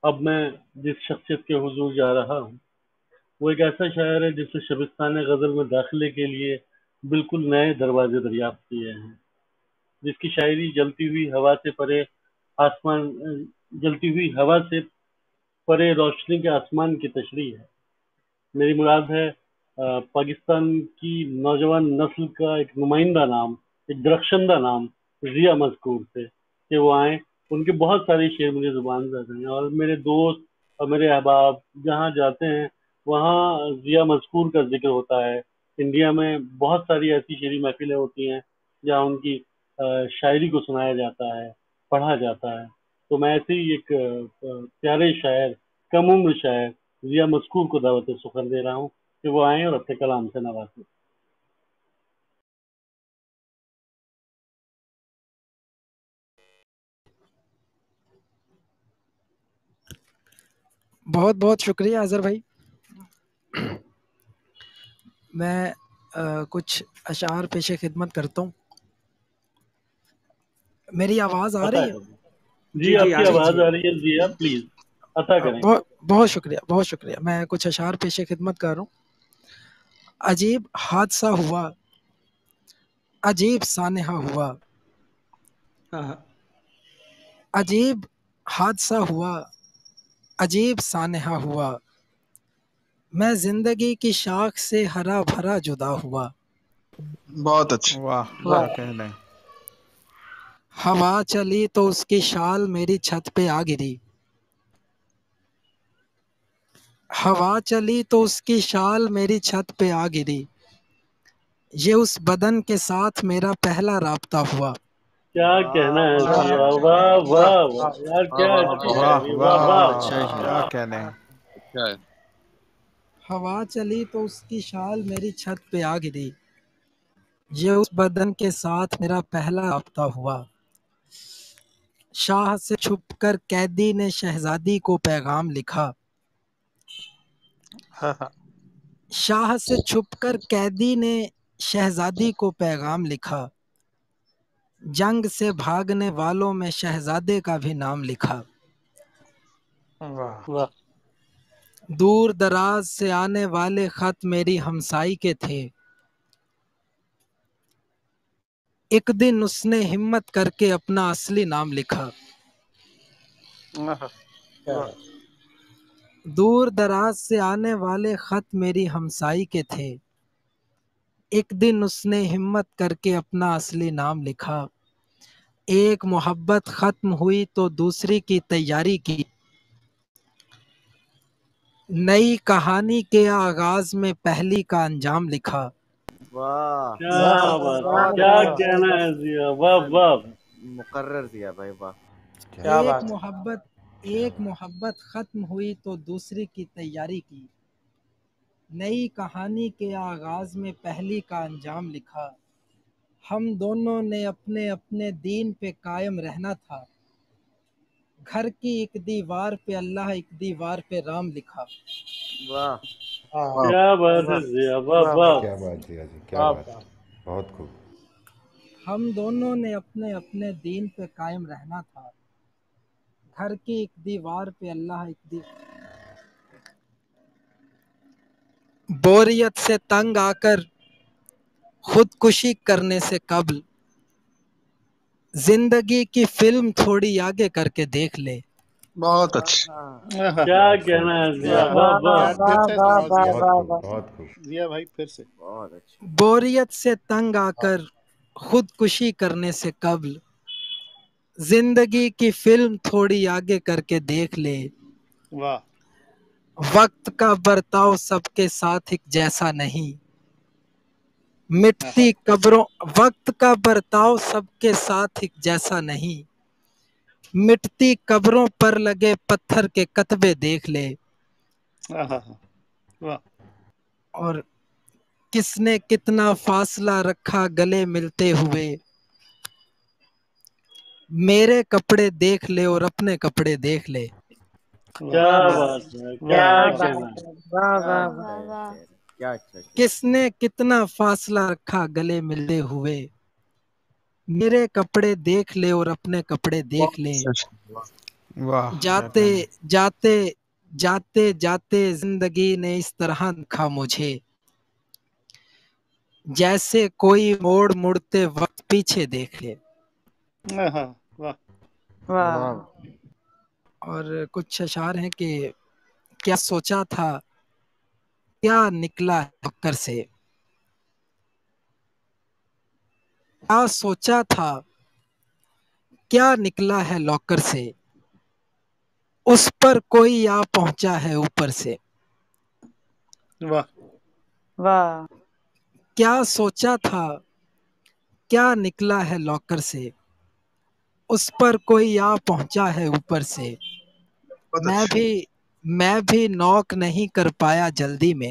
اب میں جس شخصیت کے حضور جا رہا ہوں وہ ایک ایسا شاعر ہے جس نے شبستان غزل میں داخلے کے لیے بالکل نئے دروازے دریافت کیے ہیں، جس کی شاعری آسمان جلتی ہوئی ہوا سے پرے روشنی کے آسمان کی تشریح ہے۔ میری مراد ہے پاکستان کی نوجوان نسل کا ایک نمائندہ نام، ایک درخشندہ نام ضیا مذکور سے، کہ وہ آئیں۔ ان کے بہت سارے شعر مجھے زبان زد ہیں، اور میرے دوست اور میرے احباب جہاں جاتے ہیں وہاں ضیا مذکور کا ذکر ہوتا ہے۔ انڈیا میں بہت ساری ایسی شعری محفلیں ہوتی ہیں جہاں ان کی شاعری کو سنایا جاتا ہے، پڑھا جاتا ہے۔ تو میں ایسے ہی ایک پیارے شاعر، کم عمر شاعر ضیا مذکور کو دعوت سخن دے رہا ہوں کہ وہ آئیں اور اپنے کلام سے نوازیں۔ بہت بہت شکریہ اظہر بھائی۔ میں کچھ اشعار پیش خدمت کرتا ہوں۔ میری آواز آ عطا رہی ہے؟ کریں۔ جی آپ کی آواز آ رہی ہے ضیا، پلیز عطا کریں۔ بہت شکریہ، بہت شکریہ۔ میں کچھ اشعار پیش خدمت کر رہا ہوں۔ عجیب حادثہ ہوا، عجیب سانحہ ہوا، عجیب حادثہ ہوا، عجیب سانحہ ہوا، میں زندگی کی شاخ سے ہرا بھرا جدا ہوا۔ بہت اچھا، واہ کیا کہنا ہے۔ ہوا چلی تو اس کی شال میری چھت پہ آ گری، ہوا چلی تو اس کی شال میری چھت پہ آ گری، یہ اس بدن کے ساتھ میرا پہلا رابطہ ہوا۔ کیا کہنا ہے ضیا، واہ واہ واہ یار، کیا اچھی واہ شاعری، واہ واہ واہ اچھا ہے، کیا کہنا ہے۔ اچھا ہے۔ ہوا چلی تو اس کی شال میری چھت پہ آ گری، یہ اس بدن کے ساتھ میرا پہلا رابطہ ہوا۔ شاہ سے چھپ کر قیدی نے شہزادی کو پیغام لکھا، شاہ سے چھپ کر قیدی نے شہزادی کو پیغام لکھا، جنگ سے بھاگنے والوں میں شہزادے کا بھی نام لکھا۔ واہ۔ دور دراز سے آنے والے خط میری ہمسائی کے تھے، ایک دن اس نے ہمت کر کے اپنا اصلی نام لکھا۔ دور دراز سے آنے والے خط میری ہمسائی کے تھے، ایک دن اس نے ہمت کر کے اپنا اصلی نام لکھا۔ ایک محبت ختم ہوئی تو دوسری کی تیاری کی، نئی کہانی کے آغاز میں پہلی کا انجام لکھا۔ واہ کیا بات ہے، کیا کہنا ہے ضیا، واہ واہ۔ مقرر دیا بھائی، واہ۔ ایک محبت ختم ہوئی تو دوسری کی تیاری کی، نئی کہانی کے آغاز میں پہلی کا انجام لکھا۔ ہم دونوں نے اپنے اپنے دین پہ قائم رہنا تھا، گھر کی ایک دیوار پہ اللہ، ایک دیوار پہ رام لکھا۔ واہ کیا بات ہے ضیا، واہ واہ۔ کیا بات ضیا جی، کیا بات، بہت خوب۔ ہم دونوں نے اپنے اپنے دین پہ قائم رہنا تھا، گھر کی ایک دیوار پہ اللہ، ایک دیوار۔ بوریت سے تنگ آ کر خودکشی کرنے سے قبل زندگی کی فلم تھوڑی آگے کر کے دیکھ لے۔ بہت اچھا، کیا کہنا ہے ضیا، واہ واہ۔ بہت خوب۔ ضیا بھائی پھر سے۔ بہت اچھا۔ بوریت سے تنگ آ کر خودکشی کرنے سے قبل زندگی کی فلم تھوڑی آگے کر کے دیکھ لے۔ واہ۔ وقت کا برتاؤ سب کے ساتھ ایک جیسا نہیں، مٹتی قبروں، وقت کا برتاؤ سب کے ساتھ ایک جیسا نہیں، مٹتی قبروں پر لگے پتھر کے کتبے دیکھ لے۔ واہ۔ اور کس نے کتنا فاصلہ رکھا گلے ملتے ہوئے، میرے کپڑے دیکھ لے اور اپنے کپڑے دیکھ لے۔ کیا بات ہے، کیا کہنا ہے۔ کیا اچھا۔ کس نے کتنا فاصلہ رکھا گلے ملتے ہوئے، میرے کپڑے دیکھ لے اور اپنے کپڑے دیکھ لے۔ واہ جاتے جاتے جاتے جاتے زندگی نے اس طرح دکھا مجھے، جیسے کوئی موڑ مڑتے وقت پیچھے دیکھے۔ واہ واہ اور کچھ اشعار ہیں کہ کیا سوچا تھا کیا نکلا ٹکر سے، کیا سوچا تھا کیا نکلا ہے لاکر سے، اس پر کوئی آ پہنچا ہے اوپر سے۔ واہ کیا سوچا تھا کیا نکلا ہے لاکر سے، اس پر کوئی آ پہنچا ہے اوپر سے۔ بہت میں اچھا بھی میں بھی نوک نہیں کر پایا جلدی میں،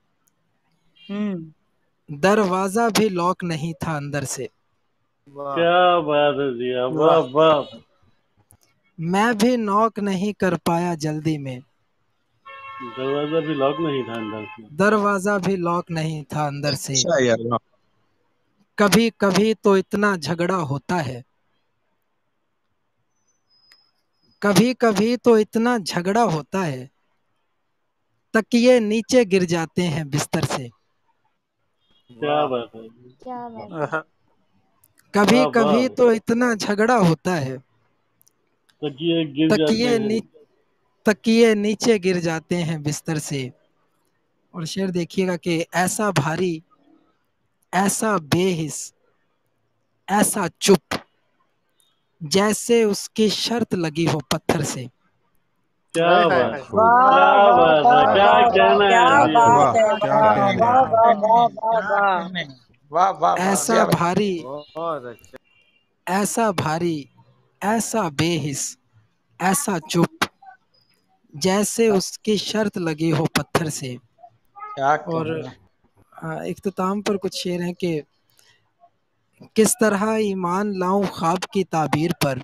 دروازہ بھی لاک نہیں تھا اندر سے۔ واہ کیا بات ہے جی، واہ واہ، میں بھی نوک نہیں کر پایا جلدی میں، دروازہ بھی لاک نہیں تھا اندر سے۔ دروازہ بھی لاک نہیں تھا اندر سے۔ اچھا یار واہ کبھی کبھی تو اتنا جھگڑا ہوتا ہے، کبھی کبھی تو اتنا جھگڑا ہوتا ہے، تکیے نیچے گر جاتے ہیں بستر سے۔ کیا واہ بات ہے، کبھی واہ واہ، کبھی تو اتنا جھگڑا ہوتا ہے، تکیے گر جاتے تکیے ہیں۔ تکیے نیچے گر جاتے ہیں بستر سے۔ اور شعر دیکھیے گا کہ ایسا بھاری، ایسا بے حس، ایسا چپ، جیسے اس کی شرط لگی ہو پتھر سے۔ کیا بہت بات، خوب، کیا بات ہے، کیا کہنا ہے کیا جی، کہنے، واہ کیا کہنے ایسا بھاری، بہت اچھا ایسا بھاری، ایسا بے حس، ایسا چپ، جیسے اس کی شرط لگی ہو پتھر سے۔ اور اختتام پر کچھ شعر ہیں کہ کس طرح ایمان لاؤں خواب کی تعبیر پر،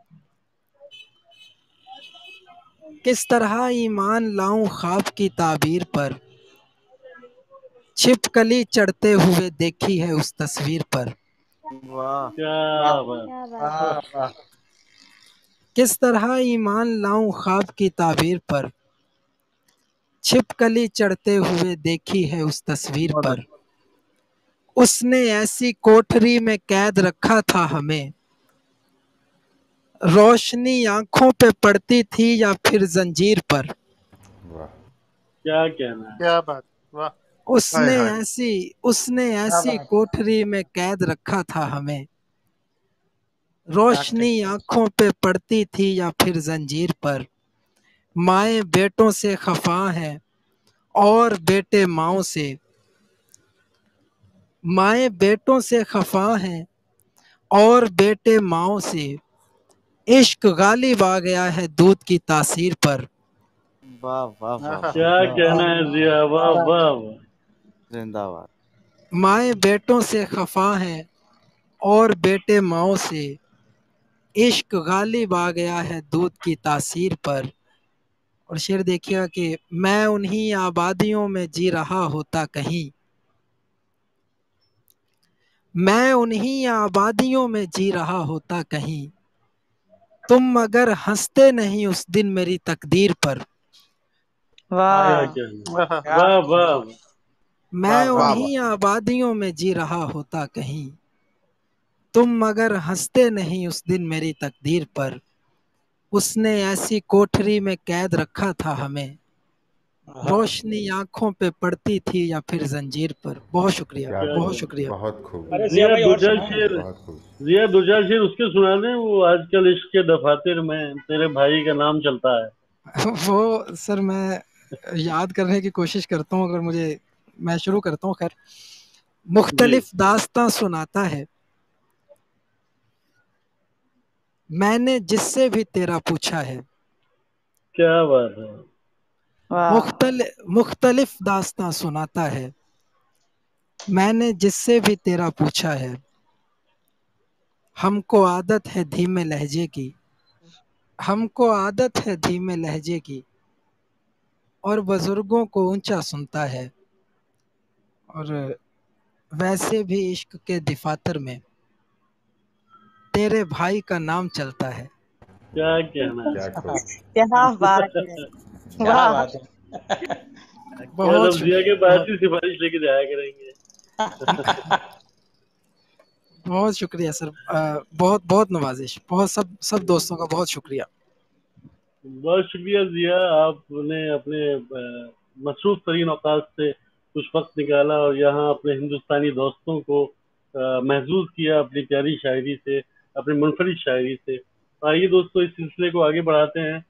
کس طرح ایمان لاؤں خواب کی تعبیر پر، چھپ کلی چڑھتے ہوئے دیکھی ہے اس تصویر پر۔ واہ کیا بات، کس طرح ایمان لاؤں خواب کی تعبیر پر، چھپ کلی چڑھتے ہوئے دیکھی ہے اس تصویر بہت پر۔ اچھا اس نے ایسی کوٹھری میں قید رکھا تھا ہمیں، روشنی آنکھوں پہ پڑتی تھی یا پھر زنجیر پر۔ واہ کیا کہنا ہے، کیا بات، واہ ہائے ہائے اس نے ایسی کوٹھری میں قید رکھا تھا ہمیں، روشنی آنکھوں پہ پڑتی تھی یا پھر زنجیر پر۔ مائیں بیٹوں سے خفا ہیں اور بیٹے ماؤں سے، مائیں بیٹوں سے خفا ہیں اور بیٹے ماؤں سے، عشق غالب آ گیا ہے دودھ کی تاثیر پر۔ واہ واہ واہ واہ کیا کہنا ہے جی، واہ واہ، زندہ باد مائیں بیٹوں سے خفا ہیں اور بیٹے ماؤں سے، عشق غالب آ گیا ہے دودھ کی تاثیر پر۔ اور شعر دیکھیے گا کہ میں انہی آبادیوں میں جی رہا ہوتا کہیں، میں انہی آبادیوں میں جی رہا ہوتا کہیں، تم مگر ہنستے نہیں اس دن میری تقدیر پر۔ کیا کہنا ہے، واہ واہ، میں واہ انہی آبادیوں میں جی رہا ہوتا کہیں، تم مگر ہنستے نہیں اس دن میری تقدیر پر۔ اس نے ایسی کوٹھری میں قید رکھا تھا ہمیں، روشنی آنکھوں پہ پڑتی تھی یا پھر زنجیر پر۔ بہت شکریہ، کیا کیا بہت کہنا شکریہ۔ بہت خوب، ضیا دو چار شعر، بہت خوب، ضیا دو چار شعر اس کے سنا دیں، وہ آج کل عشق کے دفاتر میں تیرے بھائی کا نام چلتا ہے۔ وہ سر میں یاد کرنے کی کوشش کرتا ہوں، اگر مجھے، میں شروع کرتا ہوں۔ خیر، جی، مختلف داستاں سناتا ہے میں نے جس سے بھی تیرا پوچھا ہے، کیا بات ہے، مختلف داستاں سناتا ہے میں نے جس سے بھی تیرا پوچھا ہے۔ ہم کو عادت ہے دھیمے لہجے کی، ہم کو عادت ہے دھیمے لہجے کی، اور بزرگوں کو اونچا سنتا ہے۔ اور ویسے بھی عشق کے دفاتر میں تیرے بھائی کا نام چلتا ہے۔ کیا کہنا ہے، کیا خوب کیا بات ہے، کیا واہ بات ہے. بہت ضیا کے شکریہ، بعد ہی سفارش لے کے جایا کریں گے. بہت شکریہ سر، بہت بہت نوازش، بہت سب دوستوں کا بہت شکریہ. بہت شکریہ ضیا، آپ نے اپنے مصروف ترین اوقات سے کچھ وقت نکالا اور یہاں اپنے ہندوستانی دوستوں کو محظوظ کیا اپنی پیاری شاعری سے، اپنی منفرد شاعری سے. آئیے دوستو اس سلسلے کو آگے بڑھاتے ہیں.